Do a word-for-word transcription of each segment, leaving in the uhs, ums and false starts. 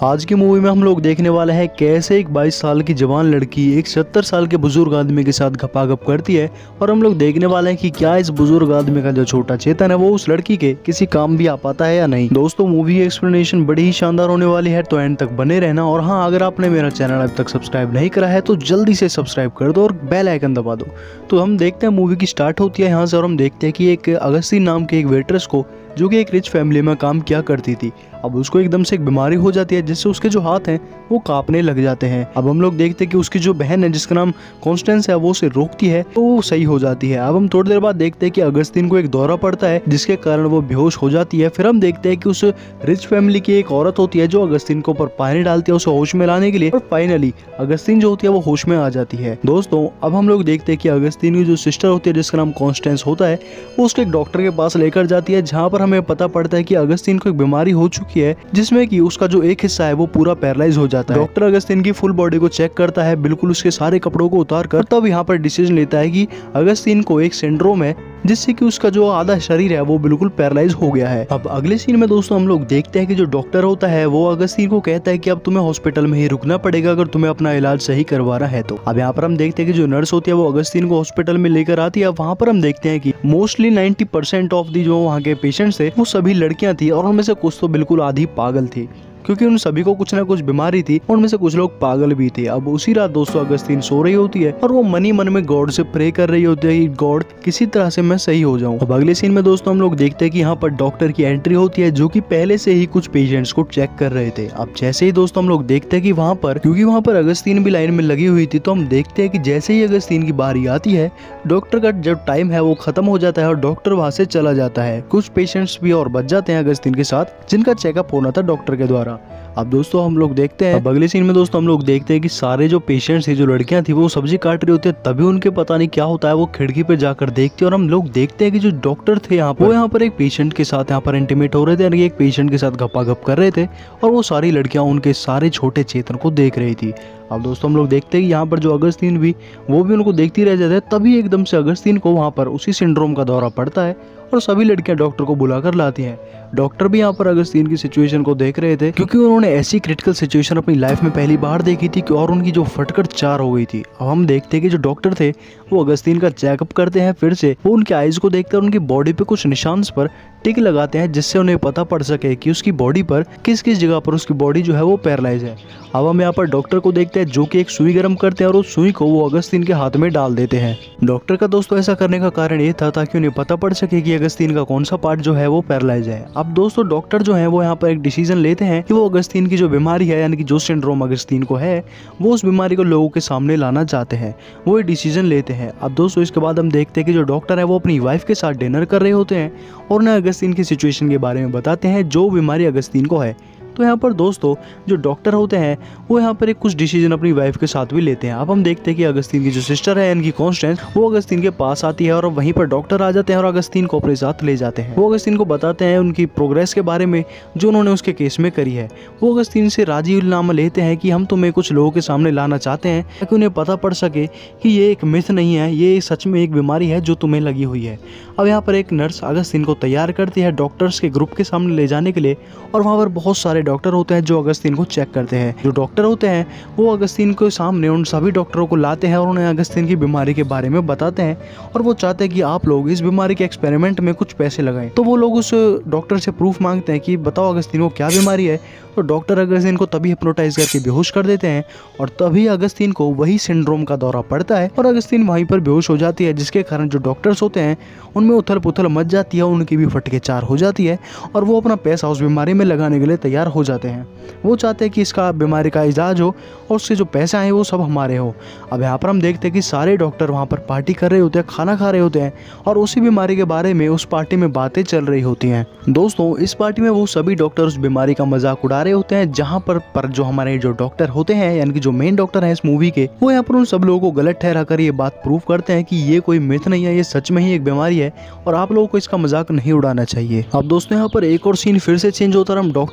आज की मूवी में हम लोग देखने वाले हैं कैसे एक बाईस साल की जवान लड़की एक सत्तर साल के बुजुर्ग आदमी के साथ घपाघप करती है, और हम लोग देखने वाले हैं कि क्या इस बुजुर्ग आदमी का जो छोटा चेतन है वो उस लड़की के किसी काम भी आ पाता है या नहीं। दोस्तों मूवी की एक्सप्लेनेशन बड़ी ही शानदार होने वाली है, तो एंड तक बने रहना। और हाँ, अगर आपने मेरा चैनल अभी तक सब्सक्राइब नहीं करा है तो जल्दी से सब्सक्राइब कर दो और बेल आइकन दबा दो। तो हम देखते हैं मूवी की स्टार्ट होती है यहाँ से, और हम देखते हैं कि एक अगस्ती नाम के एक वेट्रेस को, जो कि एक रिच फैमिली में काम किया करती थी, अब उसको एकदम से एक बीमारी हो जाती है जिससे उसके जो हाथ हैं वो कांपने लग जाते हैं। अब हम लोग देखते हैं कि उसकी जो बहन है जिसका नाम कॉन्स्टेंस है वो उसे रोकती है तो वो सही हो जाती है। अब हम थोड़ी देर बाद देखते हैं कि अगस्तीन को एक दौरा पड़ता है जिसके कारण वो बेहोश हो जाती है। फिर हम देखते हैं कि उस रिच फैमिली की एक औरत होती है जो अगस्तीन के ऊपर पानी डालती है उसे होश में लाने के लिए, और फाइनली अगस्तीन जो होती है वो होश में आ जाती है। दोस्तों अब हम लोग देखते हैं कि अगस्तीन की जो सिस्टर होती है जिसका नाम कॉन्स्टेंस होता है वो उसके एक डॉक्टर के पास लेकर जाती है, जहाँ पर हमें पता पड़ता है कि अगस्तीन को एक बीमारी हो चुकी है जिसमें कि उसका जो एक हिस्सा है वो पूरा पैरालाइज हो जाता है। डॉक्टर अगस्तीन की फुल बॉडी को चेक करता है, बिल्कुल उसके सारे कपड़ों को उतार कर, तब यहाँ पर डिसीजन लेता है कि अगस्तीन को एक सिंड्रोम है जिससे कि उसका जो आधा शरीर है वो बिल्कुल पैरालाइज हो गया है। अब अगले सीन में दोस्तों हम लोग देखते हैं कि जो डॉक्टर होता है वो अगस्तीन को कहता है कि अब तुम्हें हॉस्पिटल में ही रुकना पड़ेगा अगर तुम्हें अपना इलाज सही करवाना है तो। अब यहाँ पर हम देखते हैं कि जो नर्स होती है वो अगस्तीन को हॉस्पिटल में लेकर आती है। वहाँ पर हम देखते हैं कि mostly ninety percent of the जो वहाँ के पेशेंट्स थे वो सभी लड़कियां थी, और उनमें से कुछ तो बिल्कुल आधी पागल थी, क्योंकि उन सभी को कुछ ना कुछ बीमारी थी, उनमें से कुछ लोग पागल भी थे। अब उसी रात दोस्तों अगस्तीन सो रही होती है और वो मनी मन में गॉड से प्रे कर रही होती है कि गॉड किसी तरह से मैं सही हो जाऊं। अब अगले सीन में दोस्तों हम लोग देखते हैं कि यहाँ पर डॉक्टर की एंट्री होती है जो कि पहले से ही कुछ पेशेंट्स को चेक कर रहे थे। अब जैसे ही दोस्तों हम लोग देखते हैं कि वहाँ पर, क्योंकि वहाँ पर अगस्तीन भी लाइन में लगी हुई थी, तो हम देखते हैं कि जैसे ही अगस्तीन की बारी आती है डॉक्टर का जब टाइम है वो खत्म हो जाता है और डॉक्टर वहाँ से चला जाता है। कुछ पेशेंट्स भी और बच जाते हैं अगस्तीन के साथ जिनका चेकअप होना था डॉक्टर के द्वारा। अब दोस्तों हम लोग देखते हैं, अब अगले सीन में दोस्तों हम लोग देखते हैं कि सारे जो पेशेंट्स थे, जो लड़कियां थी, वो सब्जी काट रही होती है, तभी उनके पता नहीं क्या होता है वो खिड़की पे जाकर देखते हैं, और हम लोग देखते हैं कि जो डॉक्टर थे यहाँ पर वो यहाँ पर एक पेशेंट के साथ यहाँ पर इंटीमेट हो रहे थे, यानी एक पेशेंट के साथ गपागप कर रहे थे, और वो सारी लड़कियां उनके सारे छोटे चेतन को देख रही थी। अब दोस्तों हम लोग देखते हैं कि यहाँ पर जो अगस्तीन भी वो भी उनको देखती रह जाते हैं, तभी एकदम से अगस्तीन को वहाँ पर उसी सिंड्रोम का दौरा पड़ता है और सभी लड़कियां डॉक्टर को बुलाकर लाती हैं। डॉक्टर भी यहाँ पर अगस्तीन की सिचुएशन को देख रहे थे, क्योंकि उन्होंने ऐसी क्रिटिकल सिचुएशन अपनी लाइफ में पहली बार देखी थी और उनकी जो फटकर चार हो गई थी। अब हम देखते हैं कि जो डॉक्टर थे वो अगस्तीन का चेकअप करते हैं, फिर से वो उनके आईज को देखकर उनकी बॉडी पे कुछ निशान पर टिक लगाते हैं जिससे उन्हें पता पड़ सके कि उसकी बॉडी पर किस किस जगह पर उसकी बॉडी जो है वो पैरालाइज है। अब हम यहाँ पर डॉक्टर को देखते हैं जो कि एक सुई गर्म करते हैं और उस सुई को वो अगस्तीन के हाथ में डाल देते हैं। डॉक्टर का दोस्तों ऐसा करने का कारण ये था ताकि उन्हें पता पड़ सके कि अगस्तीन का कौन सा पार्ट जो है वो पैरालाइज है। अब दोस्तों डॉक्टर जो है वो यहाँ पर एक डिसीजन लेते हैं कि वो अगस्तीन की जो बीमारी है, यानी कि जो सिंड्रोम अगस्तीन को है, वो उस बीमारी को लोगों के सामने लाना चाहते हैं, वो एक डिसीजन लेते हैं। अब दोस्तों इसके बाद हम देखते हैं कि जो डॉक्टर है वो अपनी वाइफ के साथ डिनर कर रहे होते हैं और उन्हें अगस्तीन की सिचुएशन के बारे में बताते हैं जो बीमारी अगस्तीन को है। तो यहाँ पर दोस्तों जो डॉक्टर होते हैं वो यहाँ पर एक कुछ डिसीजन अपनी वाइफ के साथ भी लेते हैं। अब हम देखते हैं कि अगस्तीन की जो सिस्टर है इनकी कॉन्स्टेंस, वो अगस्तीन के पास आती है और वहीं पर डॉक्टर आ जाते हैं और अगस्तीन को अपने साथ ले जाते हैं। वो अगस्तीन को बताते हैं उनकी प्रोग्रेस के बारे में जो उन्होंने उसके केस में करी है। वो अगस्तीन से राजीनामा लेते हैं कि हम तुम्हें कुछ लोगों के सामने लाना चाहते हैं ताकि उन्हें पता पड़ सके कि ये एक मिथ नहीं है, ये सच में एक बीमारी है जो तुम्हें लगी हुई है। अब यहाँ पर एक नर्स अगस्तीन को तैयार करती है डॉक्टर्स के ग्रुप के सामने ले जाने के लिए, और वहाँ पर बहुत सारे डॉक्टर होते हैं जो अगस्तीन को चेक करते हैं। जो डॉक्टर होते हैं वो अगस्तीन के सामने उन सभी डॉक्टरों को लाते हैं और उन्हें अगस्तीन की बीमारी के बारे में बताते हैं, और वो चाहते हैं कि आप लोग इस बीमारी के एक्सपेरिमेंट में कुछ पैसे लगाएं। तो वो लोग उस डॉक्टर से प्रूफ मांगते हैं कि बताओ अगस्तीन को क्या बीमारी है। तो डॉक्टर अगस्तीन को तभी हिप्नोटाइज करके बेहोश कर देते हैं, और तभी अगस्तीन को वही सिंड्रोम का दौरा पड़ता है और अगस्तीन वहीं पर बेहोश हो जाती है, जिसके कारण जो डॉक्टर्स होते हैं उनमें उथल पुथल मच जाती है, उनकी भी फटके चार हो जाती है, और वो अपना पैसा उस बीमारी में लगाने के लिए तैयार हो जाते हैं। वो चाहते हैं कि इसका बीमारी का इलाज हो और उससे जो पैसे आए वो सब हमारे हो। अब यहाँ पर हम देखते हैं कि सारे डॉक्टर वहाँ पर पार्टी कर रहे होते हैं, खाना खा रहे होते हैं, और उसी बीमारी के बारे में उस पार्टी में बातें चल रही होती हैं। दोस्तों इस पार्टी में वो सभी डॉक्टर उस बीमारी का मजाक उड़ा रहे होते हैं, जहाँ पर पर जो हमारे जो डॉक्टर होते हैं, यानी कि जो मेन डॉक्टर हैं इस मूवी के, वो यहाँ पर उन सब लोगों को गलत ठहरा कर ये बात प्रूव करते हैं कि ये कोई मिथ नहीं है, ये सच में ही एक बीमारी है और आप लोगों को इसका मजाक नहीं उड़ाना चाहिए। अब दोस्तों यहाँ पर एक और सीन फिर से चेंज होता है, हम डॉक्टर को देखते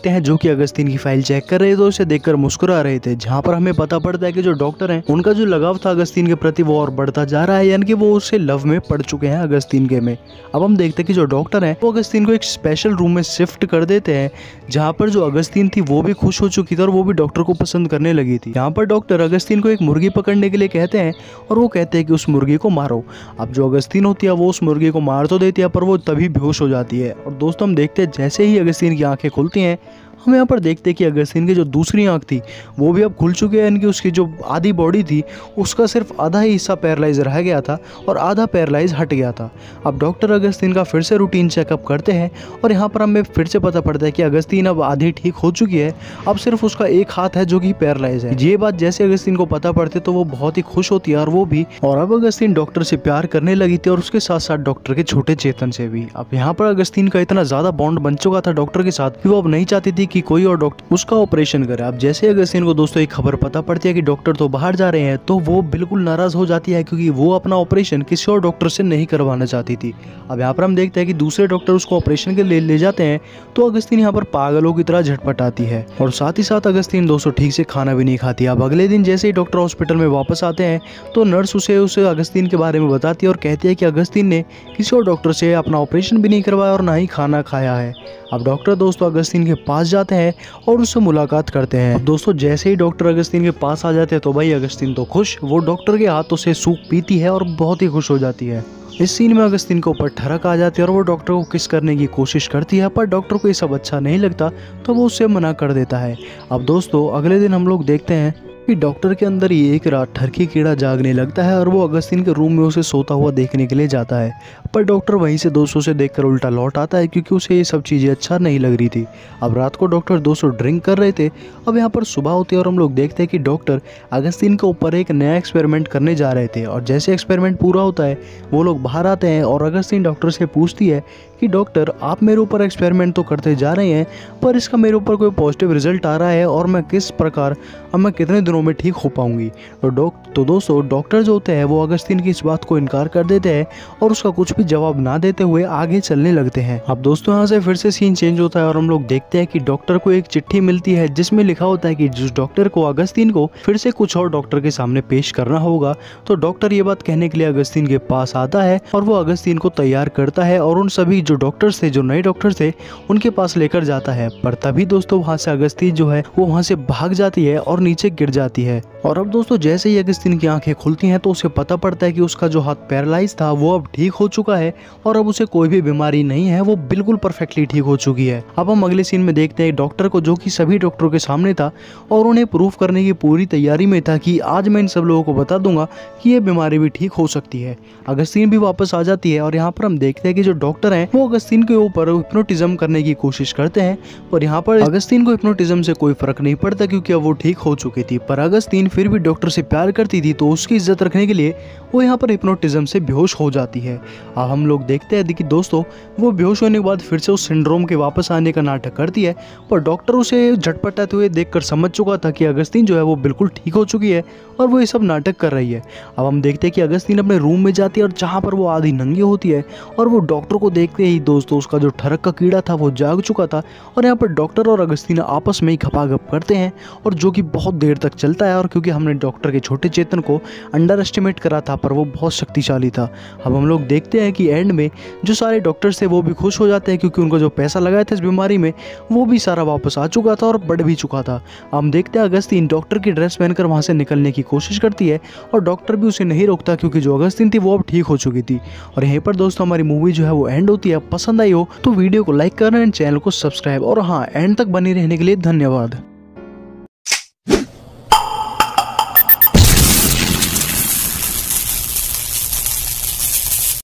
देखते हैं जो कि अगस्तीन की फाइल चेक कर रहे थे, उसे देखकर मुस्कुरा रहे थे। जहाँ पर हमें पता पड़ता है कि जो डॉक्टर हैं उनका जो लगाव था अगस्तीन के प्रति वो और बढ़ता जा रहा है, यानी कि वो उससे लव में पड़ चुके हैं अगस्तीन के में। अब हम देखते हैं कि जो डॉक्टर हैं वो अगस्तीन को एक स्पेशल रूम में शिफ्ट कर देते हैं, जहाँ पर जो अगस्तीन थी वो भी खुश हो चुकी थी और वो भी डॉक्टर को पसंद करने लगी थी। यहाँ पर डॉक्टर अगस्तीन को एक मुर्गी पकड़ने के लिए कहते हैं और वो कहते हैं कि उस मुर्गी को मारो। अब जो अगस्तीन होती है वो उस मुर्गी को मार तो देती है पर वो तभी बेहोश हो जाती है। और दोस्तों हम देखते हैं जैसे ही अगस्तीन की आंखें खुलती हैं, हम यहाँ पर देखते हैं कि अगस्तीन की जो दूसरी आंख थी वो भी अब खुल चुकी है, यानी कि उसकी जो आधी बॉडी थी उसका सिर्फ आधा ही हिस्सा पैरालाइज रह गया था और आधा पैरालाइज हट गया था। अब डॉक्टर अगस्तीन का फिर से रूटीन चेकअप करते हैं और यहाँ पर हमें फिर से पता पड़ता है कि अगस्तीन अब आधी ठीक हो चुकी है, अब सिर्फ उसका एक हाथ है जो कि पैरालाइज है। ये बात जैसे अगस्तीन को पता पड़ती तो वो बहुत ही खुश होती है और वो भी और अब अगस्तीन डॉक्टर से प्यार करने लगी थी और उसके साथ साथ डॉक्टर के छोटे चेतन से भी। अब यहाँ पर अगस्तीन का इतना ज्यादा बॉन्ड बन चुका था डॉक्टर के साथ कि वो अब नहीं चाहती थी कि कोई और डॉक्टर उसका ऑपरेशन करे। अब जैसे अगस्तीन को दोस्तों एक खबर पता पड़ती है कि डॉक्टर तो बाहर जा रहे हैं, तो वो बिल्कुल नाराज हो जाती है क्योंकि वो अपना ऑपरेशन किसी और डॉक्टर से नहीं करवाना चाहती थी। अब यहाँ पर हम देखते हैं कि दूसरे डॉक्टर उसको ऑपरेशन के लिए ले जाते हैं, तो अगस्तीन यहाँ पर पागलों की तरह झटपटाती है और साथ ही साथ अगस्तीन दोस्तों ठीक से खाना भी नहीं खाती। अब अगले दिन जैसे ही डॉक्टर हॉस्पिटल में वापस आते हैं तो नर्स उसे उसे अगस्तीन के बारे में बताती है और कहती है कि अगस्तीन ने किसी और डॉक्टर से अपना ऑपरेशन भी नहीं करवाया और ना ही खाना खाया है। अब डॉक्टर दोस्तों अगस्तीन के पास जाते हैं और उससे मुलाकात करते हैं। अब दोस्तों जैसे ही डॉक्टर अगस्तीन के पास आ जाते हैं तो भाई अगस्तीन तो खुश, वो डॉक्टर के हाथों से सूप पीती है और बहुत ही खुश हो जाती है। इस सीन में अगस्तीन के ऊपर ठरक आ जाती है और वो डॉक्टर को किस करने की कोशिश करती है, पर डॉक्टर को ये सब अच्छा नहीं लगता तो वो उससे मना कर देता है। अब दोस्तों अगले दिन हम लोग देखते हैं कि डॉक्टर के अंदर ही एक रात ठरकी कीड़ा जागने लगता है और वो अगस्तीन के रूम में उसे सोता हुआ देखने के लिए जाता है, पर डॉक्टर वहीं से दोस्तों से देखकर उल्टा लौट आता है क्योंकि उसे ये सब चीज़ें अच्छा नहीं लग रही थी। अब रात को डॉक्टर दोस्तों ड्रिंक कर रहे थे। अब यहाँ पर सुबह होती है और हम लोग देखते हैं कि डॉक्टर अगस्तीन के ऊपर एक नया एक्सपेरिमेंट करने जा रहे थे और जैसे एक्सपेरिमेंट पूरा होता है वो लोग बाहर आते हैं और अगस्तीन डॉक्टर से पूछती है कि डॉक्टर आप मेरे ऊपर एक्सपेरिमेंट तो करते जा रहे हैं पर इसका मेरे ऊपर कोई पॉजिटिव रिजल्ट आ रहा है और मैं किस प्रकार अब मैं कितने दिनों में ठीक हो पाऊंगी। तो डॉक तो दोस्तों डॉक्टर जो होते हैं वो अगस्तीन की इस बात को इनकार कर देते हैं और उसका कुछ भी जवाब ना देते हुए आगे चलने लगते हैं। अब दोस्तों यहाँ से फिर से सीन चेंज होता है और हम लोग देखते हैं कि डॉक्टर को एक चिट्ठी मिलती है जिसमें लिखा होता है कि जिस डॉक्टर को अगस्तीन को फिर से कुछ और डॉक्टर के सामने पेश करना होगा, तो डॉक्टर ये बात कहने के लिए अगस्तीन के पास आता है और वो अगस्तीन को तैयार करता है और उन सभी जो डॉक्टर्स थे जो नए डॉक्टर थे उनके पास लेकर जाता है। पर तभी दोस्तों वहाँ से अगस्तीन जो है वो वहाँ से भाग जाती है और नीचे गिर जाती है। और अब दोस्तों जैसे ही अगस्तीन की आंखें खुलती हैं तो उसे पता पड़ता है कि उसका जो हाथ पैरालाइज था वो अब ठीक हो चुका है और अब उसे कोई भी बीमारी नहीं है, वो बिल्कुल परफेक्टली ठीक हो चुकी है। अब हम अगले सीन में देखते हैं डॉक्टर को जो कि सभी डॉक्टरों के सामने था और उन्हें प्रूफ करने की पूरी तैयारी में था कि आज मैं इन सब लोगों को बता दूंगा कि ये बीमारी भी ठीक हो सकती है। अगस्तीन भी वापस आ जाती है और यहाँ पर हम देखते हैं कि जो डॉक्टर हैं वो अगस्तीन के ऊपर हिप्नोटिज्म करने की कोशिश करते हैं और यहाँ पर अगस्तीन को हिप्नोटिज्म से कोई फर्क नहीं पड़ता क्योंकि अब वो ठीक हो चुकी थी। पर अगस्तीन फिर भी डॉक्टर से प्यार करती थी तो उसकी इज्जत रखने के लिए वो यहाँ पर हिप्नोटिज्म से बेहोश हो जाती है। अब हम लोग देखते हैं कि दोस्तों वो बेहोश होने के बाद फिर से उस सिंड्रोम के वापस आने का नाटक करती है, पर डॉक्टर उसे झटपटाते हुए देखकर समझ चुका था कि अगस्तीन जो है वो बिल्कुल ठीक हो चुकी है और वो ये सब नाटक कर रही है। अब हम देखते हैं कि अगस्तीन अपने रूम में जाती है और जहाँ पर वो आधी नंगी होती है और वो डॉक्टर को देखते ही दोस्तों उसका जो ठरक का कीड़ा था वो जाग चुका था और यहाँ पर डॉक्टर और अगस्तीन आपस में ही खपाखप करते हैं और जो कि बहुत देर तक चलता है। और क्योंकि हमने डॉक्टर के छोटे चेतन को अंडर एस्टिमेट करा था पर वो बहुत शक्तिशाली था। अब हम लोग देखते हैं कि एंड में जो सारे डॉक्टर्स थे वो भी खुश हो जाते हैं क्योंकि उनको जो पैसा लगाया था इस बीमारी में वो भी सारा वापस आ चुका था और बढ़ भी चुका था। हम देखते हैं अगस्तीन डॉक्टर की ड्रेस पहनकर वहाँ से निकलने की कोशिश करती है और डॉक्टर भी उसे नहीं रोकता क्योंकि जो अगस्तीन थी वो अब ठीक हो चुकी थी। और यहीं पर दोस्तों हमारी मूवी जो है वो एंड होती है। पसंद आई हो तो वीडियो को लाइक करना एंड चैनल को सब्सक्राइब, और हाँ एंड तक बने रहने के लिए धन्यवाद।